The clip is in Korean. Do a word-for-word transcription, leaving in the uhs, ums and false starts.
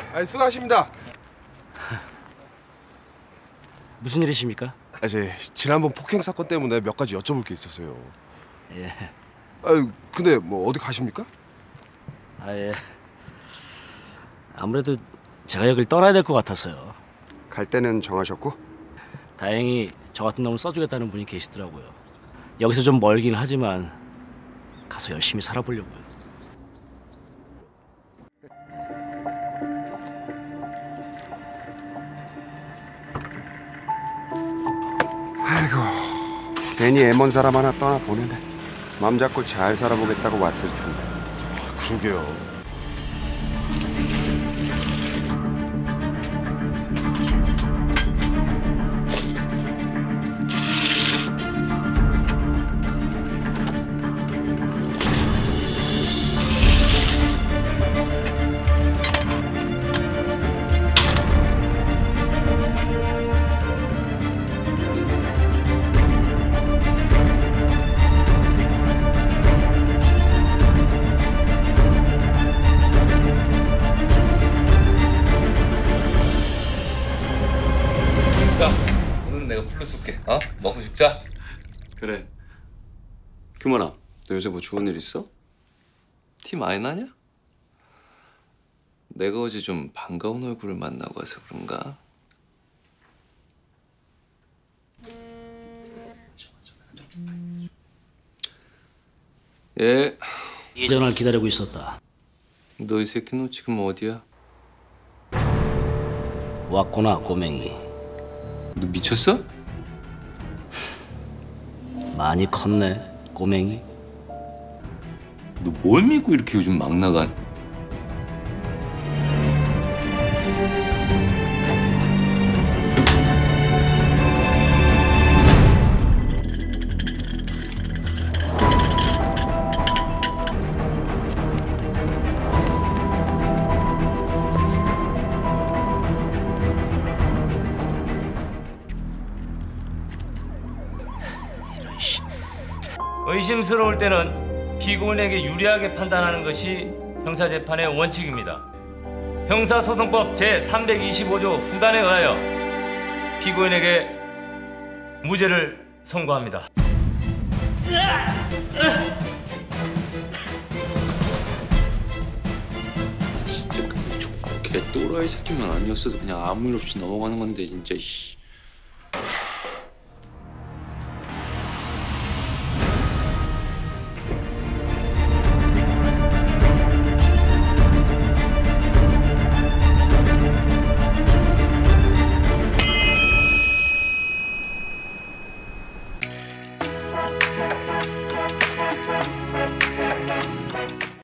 아, 수고하십니다. 무슨 일이십니까? 아, 제 지난번 폭행 사건 때문에 몇 가지 여쭤볼 게 있어서요. 예. 아, 근데 뭐 어디 가십니까? 아, 예. 아무래도 제가 여길 떠나야 될 것 같아서요. 갈 때는 정하셨고? 다행히 저 같은 놈을 써주겠다는 분이 계시더라고요. 여기서 좀 멀긴 하지만 가서 열심히 살아보려고요. 아이고, 괜히 애먼 사람 하나 떠나 보내네. 맘 잡고 잘 살아보겠다고 왔을 텐데. 그러게요. 오늘은 내가 풀로 쏠게. 어? 먹고 죽자. 그래. 규만아, 너 요새 뭐 좋은 일 있어? 티 많이 나냐? 내가 어제 좀 반가운 얼굴을 만나고 와서 그런가? 예. 이 전화를 기다리고 있었다. 너 이 새끼 너 지금 어디야? 왔구나, 꼬맹이. 너 미쳤어? 많이 컸네, 꼬맹이. 너 뭘 믿고 이렇게 요즘 막 나가? 의심스러울 때는 피고인에게 유리하게 판단하는 것이 형사재판의 원칙입니다. 형사소송법 제삼백이십오조 후단에 의하여 피고인에게 무죄를 선고합니다. 진짜 그 개또라이 새끼만 아니었어도 그냥 아무 일 없이 넘어가는 건데 진짜.